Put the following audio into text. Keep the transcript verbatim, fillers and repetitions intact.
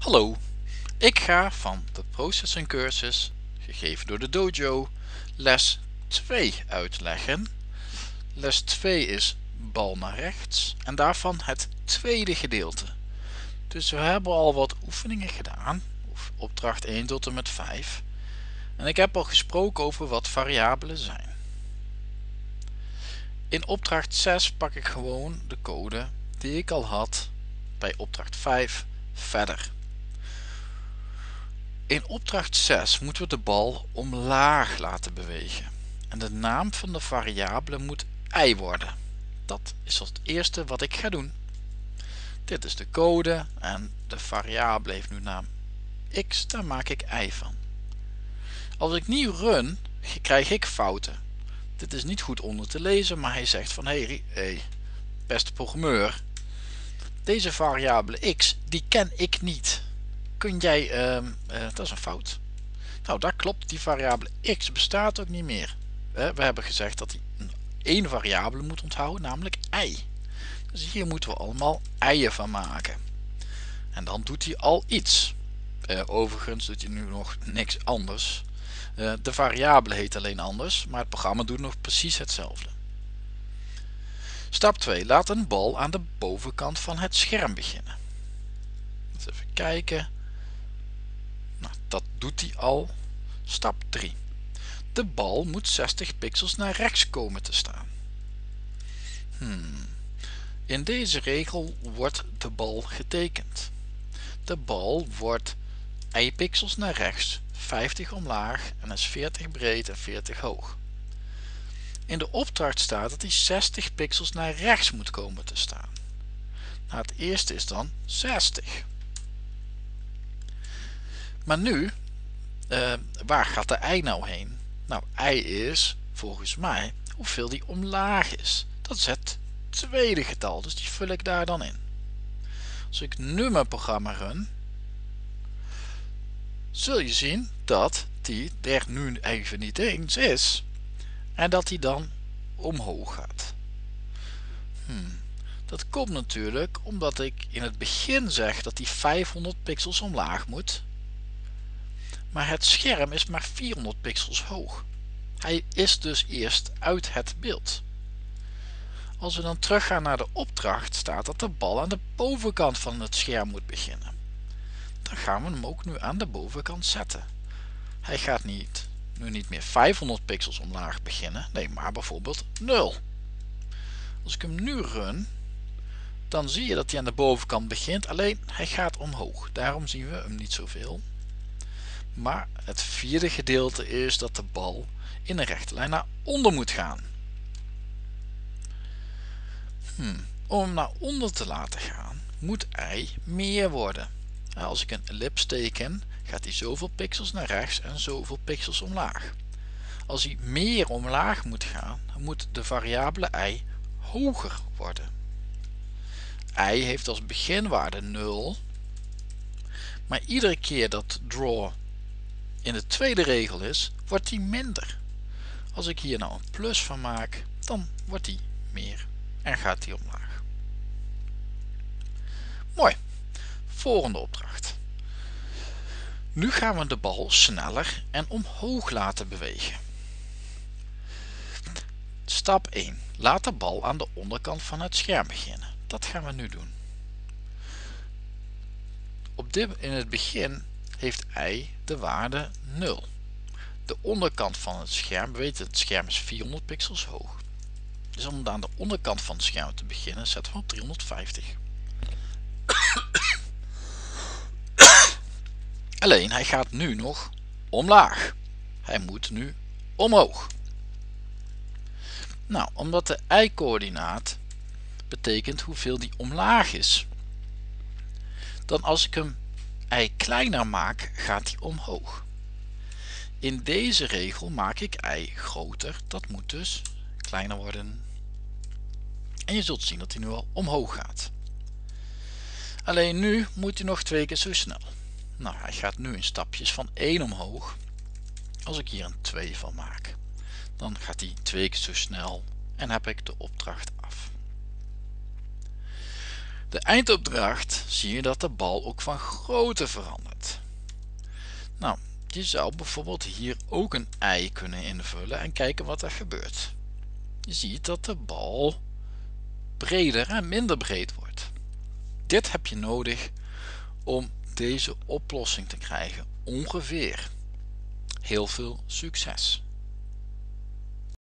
Hallo, ik ga van de Processing cursus, gegeven door de Dojo, les twee uitleggen. Les twee is bal naar rechts en daarvan het tweede gedeelte. Dus we hebben al wat oefeningen gedaan, opdracht één tot en met vijf. En ik heb al gesproken over wat variabelen zijn. In opdracht zes pak ik gewoon de code die ik al had bij opdracht vijf verder. In opdracht zes moeten we de bal omlaag laten bewegen. En de naam van de variabele moet i worden. Dat is het eerste wat ik ga doen. Dit is de code en de variabele heeft nu naam x, daar maak ik i van. Als ik nu run, krijg ik fouten. Dit is niet goed onder te lezen, maar hij zegt van hey, hey beste programmeur, deze variabele x die ken ik niet. Kun jij, uh, uh, dat is een fout. Nou, dat klopt, die variabele x bestaat ook niet meer. We hebben gezegd dat hij een één variabele moet onthouden, namelijk i. Dus hier moeten we allemaal i'en van maken. En dan doet hij al iets. Uh, overigens doet hij nu nog niks anders. Uh, de variabele heet alleen anders, maar het programma doet nog precies hetzelfde. Stap twee. Laat een bal aan de bovenkant van het scherm beginnen. Even kijken. Nou, dat doet hij al. Stap drie. De bal moet zestig pixels naar rechts komen te staan. Hmm. In deze regel wordt de bal getekend. De bal wordt i pixels naar rechts, vijftig omlaag en is veertig breed en veertig hoog. In de opdracht staat dat hij zestig pixels naar rechts moet komen te staan. Nou, het eerste is dan zestig. Maar nu, uh, waar gaat de i nou heen? Nou, i is volgens mij hoeveel die omlaag is. Dat is het tweede getal, dus die vul ik daar dan in. Als ik nu mijn programma run, zul je zien dat die er nu even niet eens is en dat die dan omhoog gaat. Hmm. Dat komt natuurlijk omdat ik in het begin zeg dat die vijfhonderd pixels omlaag moet, maar het scherm is maar vierhonderd pixels hoog. Hij is dus eerst uit het beeld. Als we dan teruggaan naar de opdracht, staat dat de bal aan de bovenkant van het scherm moet beginnen. Dan gaan we hem ook nu aan de bovenkant zetten. Hij gaat niet, nu niet meer vijfhonderd pixels omlaag beginnen, nee, maar bijvoorbeeld nul. Als ik hem nu run, dan zie je dat hij aan de bovenkant begint, alleen hij gaat omhoog. Daarom zien we hem niet zoveel. Maar het vierde gedeelte is dat de bal in een rechte lijn naar onder moet gaan. Hmm. Om hem naar onder te laten gaan, moet i meer worden. Als ik een ellips teken, gaat hij zoveel pixels naar rechts en zoveel pixels omlaag. Als hij meer omlaag moet gaan, moet de variabele i hoger worden. I heeft als beginwaarde nul, maar iedere keer dat draw in de tweede regel is, wordt die minder. Als ik hier nou een plus van maak, dan wordt die meer en gaat die omlaag. Mooi. Volgende opdracht. Nu gaan we de bal sneller en omhoog laten bewegen. Stap één. Laat de bal aan de onderkant van het scherm beginnen. Dat gaan we nu doen. Op dit, in het begin heeft i de waarde nul. De onderkant van het scherm, we weten het scherm is vierhonderd pixels hoog. Dus om aan de onderkant van het scherm te beginnen, zetten we op driehonderdvijftig. Alleen hij gaat nu nog omlaag. Hij moet nu omhoog. Nou, omdat de i-coördinaat betekent hoeveel die omlaag is, dan als ik hem i kleiner maak, gaat hij omhoog. In deze regel maak ik i groter, dat moet dus kleiner worden. En je zult zien dat hij nu al omhoog gaat. Alleen nu moet hij nog twee keer zo snel. Nou, hij gaat nu in stapjes van één omhoog. Als ik hier een twee van maak, dan gaat hij twee keer zo snel en heb ik de opdracht af. De eindopdracht zie je dat de bal ook van grootte verandert. Nou, je zou bijvoorbeeld hier ook een ei kunnen invullen en kijken wat er gebeurt. Je ziet dat de bal breder en minder breed wordt. Dit heb je nodig om deze oplossing te krijgen, ongeveer. Heel veel succes!